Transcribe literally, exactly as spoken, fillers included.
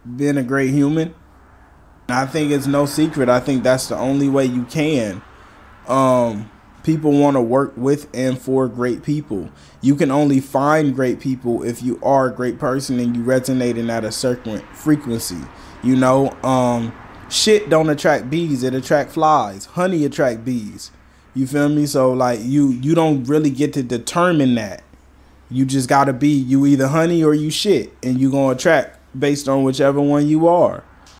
being a great human. I think it's no secret. I think that's the only way you can. Um, people want to work with and for great people. You can only find great people if you are a great person and you resonating at a certain frequency. You know, um, shit don't attract bees, it attract flies. Honey attract bees. You feel me? So like you you don't really get to determine that. You just gotta be you either honey or you shit, and you gonna attract based on whichever one you are.